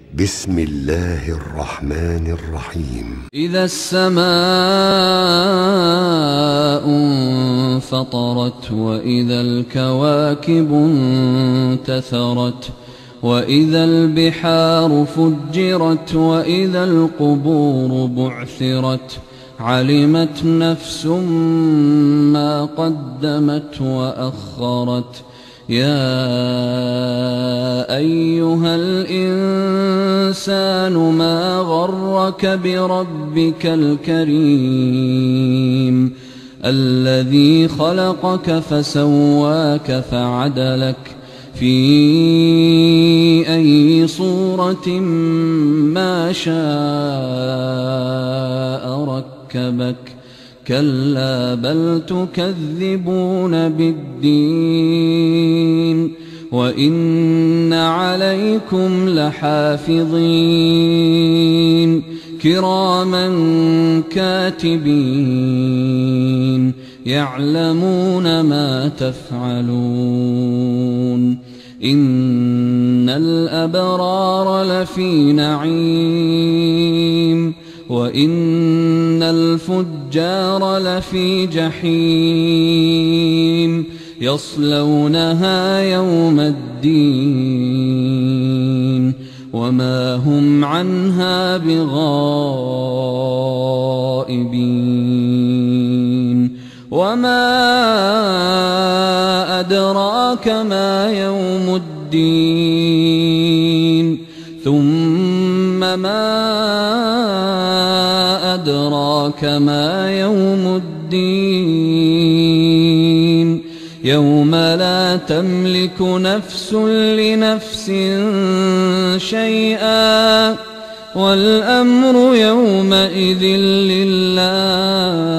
بسم الله الرحمن الرحيم. إذا السماء انفطرت وإذا الكواكب انتثرت وإذا البحار فجرت وإذا القبور بعثرت علمت نفس ما قدمت وأخرت. يا أيها الإنسان ما غرك بربك الكريم الذي خلقك فسواك فعدلك في أي صورة ما شاء ركبك. كلا بل تكذبون بالدين وإن عليكم لحافظين كراما كاتبين يعلمون ما تفعلون. إن الأبرار لفي نعيم وإن الفجار لفي جحيم يصلونها يوم الدين وما هم عنها بغائبين. وما أدراك ما يوم الدين ثم ما أدراك ما يوم الدين يوم لا تملك نفس لنفس شيئا والأمر يومئذ لله.